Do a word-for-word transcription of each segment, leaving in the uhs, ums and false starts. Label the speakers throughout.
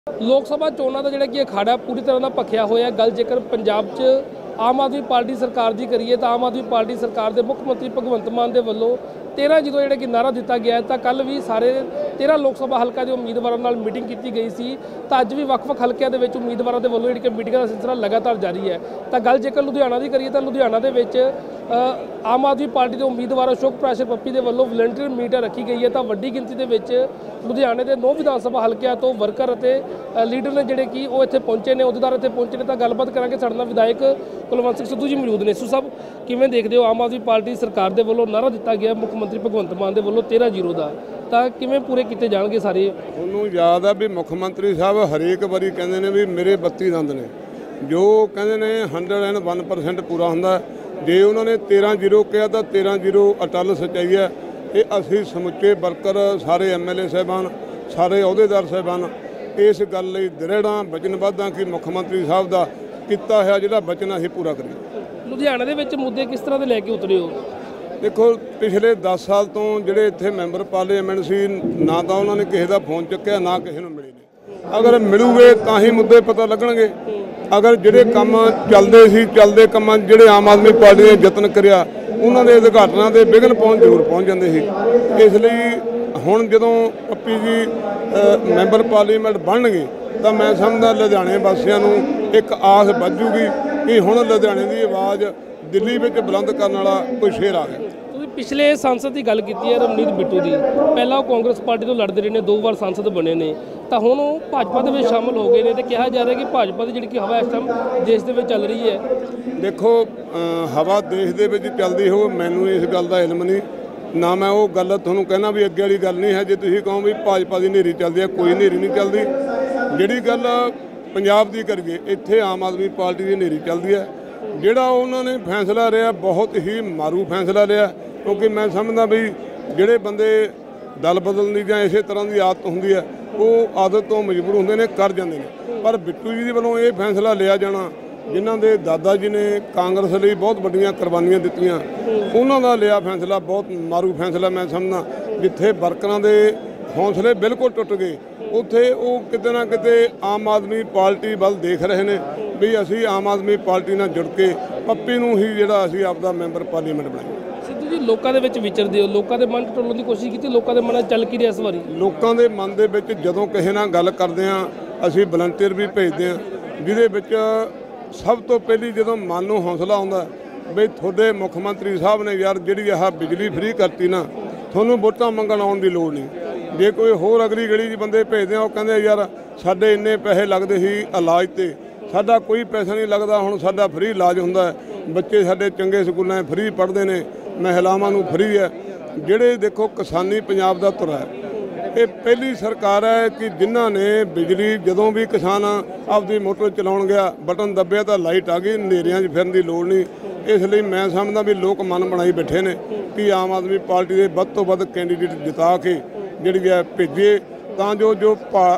Speaker 1: लोक सभा चोणां दा जिहड़ा कि अखाड़ा पूरी तरह नाल भखिया होया। गल जेकर पंजाब च आम आदमी पार्टी सरकार की करिए तो आम आदमी पार्टी सरकार के मुख्य मंत्री भगवंत मान के वलों तेरह जो जिहड़ा कि नारा दिता गया है तो कल भी सारे तेरह लोक सभा हल्का के उम्मीदवारों नाल मीटिंग की गई सी। तो अज भी वक्-वक् हल्कों के विच उम्मीदवारों के वलों जिहड़ी मीटिंगां दा सिलसिला लगातार जारी है। तो गल जेकर लुधियाना की करिए तो लुधियाना के विच आम आदमी पार्टी के उम्मीदवार अशोक प्रैशर पप्पी के वलों वलंटियर मीट रखी गई है। तो वड्डी गिनती के विच लुधियाने के नौ विधान सभा हल्कों तो वर्कर और लीडर ने जिहड़े कि वो इत्थे पहुंचे ने, अहुदेदार इत्थे पहुंचे ने। तो गलबात करांगे साडे नाल विधायक कुलवंत सिंह सिद्धू जी मौजूद ने। सिद्धू साहब किवें देखदे हो आम आदमी पार्टी सरकार के वलों नारा दिता गया मुख्य मंत्री भगवंत मान के वलों तेरह जीरो का, तो किवें पूरे किए जाएंगे सारे?
Speaker 2: तुहानूं याद है भी मुख्य मंत्री साहब हरेक वारी कहंदे ने भी मेरे बत्ती दंद ने, जो कहंदे ने हंड्रड एंड वन परसेंट पूरा हुंदा। जे उन्होंने तेरह जीरो कहा तो तेरह जीरो अटल सच्चाई है। ये असीं समुचे वर्कर सारे एम एल ए साहबान सारे अहुदेदार साहबान इस गल लई दृढ़ हाँ वचनबद्ध हाँ कि मुख्य मंत्री साहब का किया है जिहड़ा वचन असीं पूरा करिए।
Speaker 1: लुधियाना दे विच मुद्दे किस तरह के लैके उतरे हो?
Speaker 2: देखो पिछले दस साल तो जिहड़े इत्थे मैंबर पार्लीमेंट सी ना तो उन्होंने किसी का फोन चुक्या ना किसी नूं मिले ने। अगर मिलूगे तो ही मुद्दे पता लगणगे। अगर जिहड़े काम चलते सी चलते कामां जिहड़े आम आदमी पार्टी ने यतन करिया उन्हां दे उद्घाटनां ते विघन पहुंच जरूर पहुंच जांदे सी। इसलिए हुण जदों पप्पी जी मैंबर पार्लीमेंट बनणगे तो मैं समझदा लुधियाणे वासियां नूं एक आस बजूगी कि हुण लुधियाणे की आवाज़ दिल्ली में बुलंद करने वाला कोई शेर आ गया।
Speaker 1: पिछले सांसद की गल की है रवनीत बिट्टू की, पहला वो कांग्रेस पार्टी तो लड़ते रहे ने, दो बार सांसद बने ने, तो हुण भाजपा के शामिल हो गए हैं। तो कहा जा रहा है कि भाजपा की जिहड़ी हवा इस टाइम देश के चल रही है।
Speaker 2: देखो हवा देश के चलती हो मैनू इस गल का इल्म नहीं ना, मैं वो गल तुहानूं कहना भी अगे वाली गल नहीं है। जो तुसीं कहो भी भाजपा की नेरी चलती है, कोई नेरी नहीं चलती। जिहड़ी गल पंजाब की करिए इत्थे आम आदमी पार्टी की नेरी चलती है। जिहड़ा उन्होंने फैसला लिया बहुत ही मारू फैसला लिया, क्योंकि मैं समझदा भी जिहड़े बंदे दल बदलने जां इस तरह की आदत होंदी है वो आदत तो मजबूर होंदे ने कर जांदे ने। पर बिट्टू जी वालों ये फैसला लिया जाना जिन्हां दे दादा जी ने कांग्रेस लई बहुत वड्डियां कुर्बानियां दित्तियां, उन्हां दा लिया फैसला बहुत मारू फैसला मैं समझदा। जिथे वर्करां दे हौसले बिल्कुल टुट गए उत्थे वो किते ना किते आम आदमी पार्टी वल देख रहे हैं भी असी आम आदमी पार्टी नाल जुड़ के पप्पी नूं ही जिहड़ा असी आपदा मैंबर पार्लीमेंट बनाईए।
Speaker 1: सिद्धू जी लोगों के विच विचरदे हो, लोगों के मन टोलण की कोशिश की, लोगों के मन चल की रहा इस बारी?
Speaker 2: लोगों के मन दे विच जदों किसी नाल गल करदे हां असी वलंटियर भी भेजदे हां, जिहदे विच सब तो पहली जदों मन नूं हौसला आउंदा भी तुहाडे मुख मंत्री साहब ने यार जिहड़ी आह बिजली फ्री करती ना तुहानूं वोटां मंगण आउण दी लोड़ नहीं। जे कोई होर अगली गली च बंदे भेजदे वो कहंदे यार साडे इन्ने पैसे लगदे सी इलाज ते साडा कोई पैसा नहीं लगदा, हुण साडा फ्री इलाज हुंदा है, बच्चे साडे चंगे स्कूलों फ्री पढ़दे ने, महिलावां नूं फ्री है। जिहड़े देखो किसानी पंजाब दा तुरा है, ये पहली सरकार है कि जिन्हां ने बिजली जदों भी किसान आपदी मोटर चलाउण गया बटन दब्बिया तो लाइट आ गई, नेरियां च फिरन दी लोड़ नहीं। इसलिए मैं समझदा भी लोग मन बनाई बैठे ने कि आम आदमी पार्टी के वध तो वध कैंडीडेट जिता के जिहड़ी है भेजे तां जो जो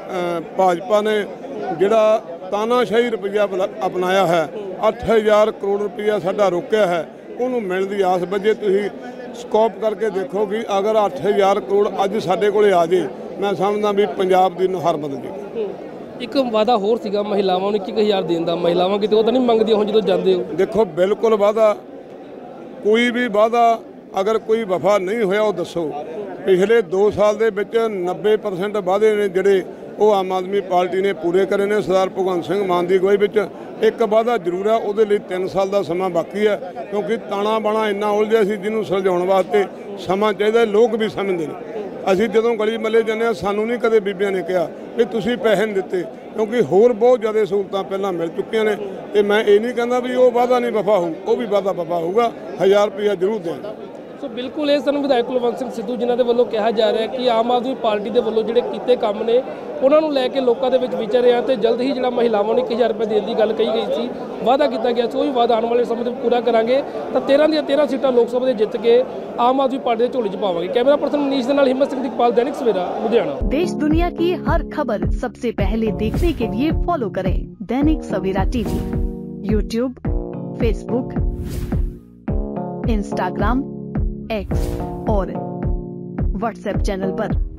Speaker 2: भाजपा ने जिहड़ा तानाशाही रुपया अपनाया है अठ हज़ार करोड़ रुपया साडा रोकिया है उन्होंने मिलने की आस बजे। तुसीं स्कोप करके देखो कि अगर अठ हज़ार करोड़ अज साडे कोले आ जाए मैं समझदा भी पंजाब की नुहार बदल जाएगी।
Speaker 1: एक वादा होर सीगा महिलावां नूं एक हज़ार देण दा, महिलावां किते वो तां नहीं मंगदियां हुण जदों जांदे हो? देखो
Speaker 2: बिल्कुल वादा, कोई भी वादा अगर कोई वफा नहीं होया वो दसो। पिछले दो साल दे विच नब्बे परसेंट वादे ने जिहड़े वो आम आदमी पार्टी ने पूरे करे ने। सरदार भगवंत सिंह मान की अगुवाई विच एक वादा जरूर है, वो तीन साल का समा बाकी है, क्योंकि ताना बाणा इन्ना उलझिया सी जिन्होंने सुलझाउण वास्ते समा चाहिए। लोग भी समझते हैं। असीं जदों गली मल्ले जाने सानू नहीं कदे बीबियां ने कहा भी तुसीं पैसे नहीं दिते, क्योंकि होर बहुत ज़्यादा सहूलतां पहलां मिल चुकियां ने। ते मैं ये नहीं कहता भी वो वादा नहीं वफा हो, वो भी वादा वफा होगा, हज़ार रुपया जरूर दें।
Speaker 1: सो बिल्कुल ये सनू विधायक कुलवंत सिंह सिद्धू जिन्हां दे वल्लों कहा जा रहा है कि आम आदमी पार्टी के वल्लों जिहड़े कीते काम ने उन्होंने लैके लोगों के विच विचर रहे हैं। तो जल्द ही जिहड़ा महिलावां नूं एक हज़ार रुपये देने की गल कही गई थी, वादा किया गया सी, वो भी वादा आने वाले समय में पूरा करांगे। तो तेरह दी तेरह सीटां लोक सभा दे जित के आम आदमी पार्टी के झोली च पावांगे। कैमरा पर्सन मनीष दे नाल हिम्मत सिंह दिगपाल, दैनिक सवेरा, लुधियाना।
Speaker 3: देश दुनिया की हर खबर सबसे पहले देखने के लिए फॉलो करें Dainik Savera TV, YouTube, Facebook, Instagram, X और व्हाट्सएप चैनल पर।